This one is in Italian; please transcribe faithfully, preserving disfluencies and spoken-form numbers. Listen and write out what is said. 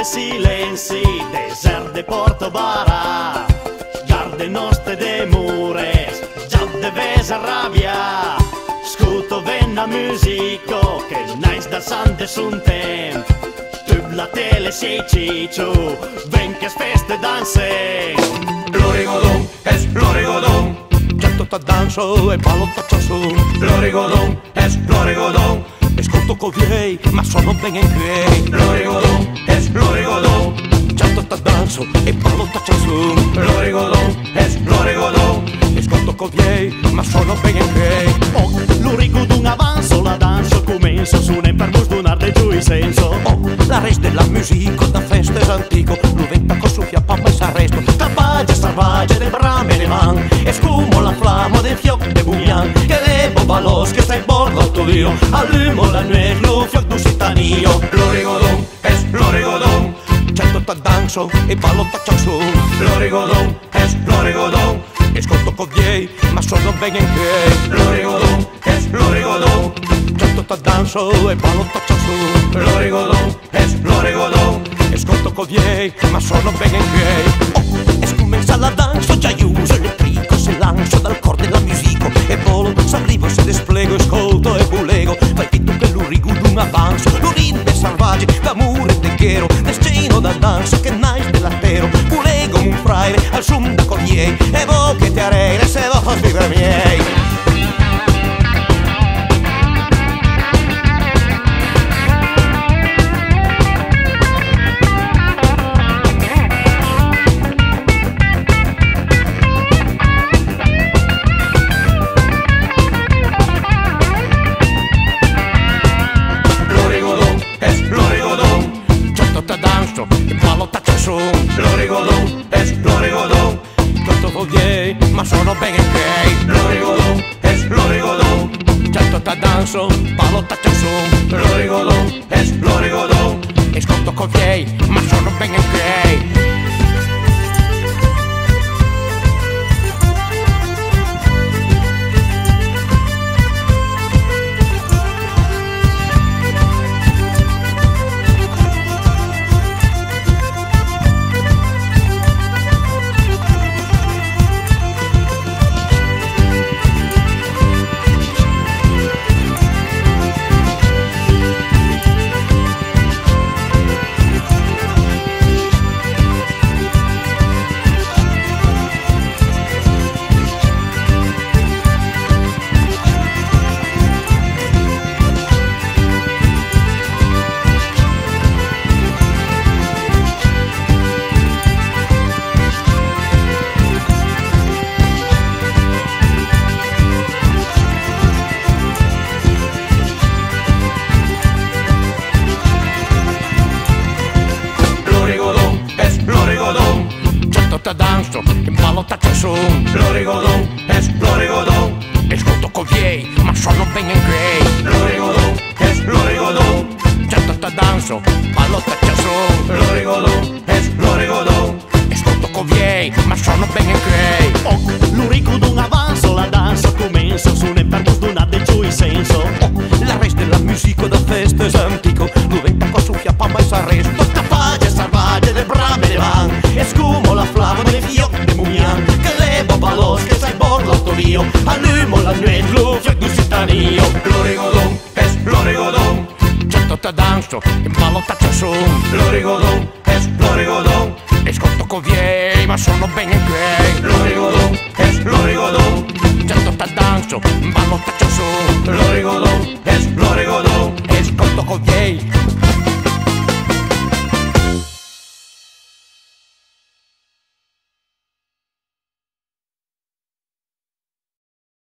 de silenzi, desert de Portobara, garde nostre de mures, già de vesa rabbia. Scuto venna musico che nais da sante sun temp. Tub la tele sei ciccio, ven che feste danse. L'origodon es l'origodon, Certo ta danzo e ballo taccio su. l'origodon es l'origodon, Escolto coviei, ma sono ben in piedi. l'origodon es l'origodon, Certo ta danzo e ballo taccio su. l'origodon es l'origodon, Escolto coviei, ma sono ben in piedi. Oh, l'origodon avanzo, la danzo comenzo, su ne per musdunar de giù il senso. Oh, la res della musica da festa es antico, l'uventa con suffia papà e s'arresto. Capace, salvaggio de brame de man, e scumo la flama de fioc de buglian, che le bobalos che stai bordo tuo, allumo la nuez, lo fioc du sitanio. l'origodon es l'origodon, Certo ta danzo e ballo taccio su. l'origodon es l'origodon, Escolto coviei, ma sono ben in piedi. l'origodon es l'origodon, Certo ta danzo e ballo taccio su. l'origodon es l'origodon, Escolto coviei, ma sono ben in piedi. Oh, e scommessa la danza, già uso elettrico, se lancio dal corde la musica e volo, s'arrivo, se desplego, ascolto e bulego. Fai finto che l'origodon avanzo, l'urinde salvaggi, d'amore de ghero, destino da danza che nais dell'attero. Bulego un fraile, al sum da cogliei, e vo che ti arene se vos vivere miei. Ballo taccio su. l'origodon es l'origodon, Certo coviei, ma sono ben in piedi. l'origodon es l'origodon, Certo ta danzo, ballo taccio su. l'origodon es l'origodon, Escolto coviei, ma sono ben in piedi. Ta danzo e ballo taccio su. l'origodon es l'origodon, Escolto coviei, ma sono ben in piedi. l'origodon es l'origodon, Certo ta danzo, ballo taccio su. l'origodon es l'origodon, Escolto coviei, ma sono ben in piedi. Oh, l'origodon avanzo, la danzo comenzo, su ne per musdunar de giù il senso. Oh, la res della musica da festa es antico, l'uventa con suffia papà e s'arresto. Capace, salvaggio de brame de van, e scumo la flama de fioc de buglian, che le bobalos che stai bordo tuo, allumo la nuez, lo fioc du sitanio. l'origodon es l'origodon, Certo ta danzo e ballo taccio su. l'origodon es l'origodon, Escolto coviei, ma sono ben in piedi. l'origodon es l'origodon, Certo ta danzo, ballo taccio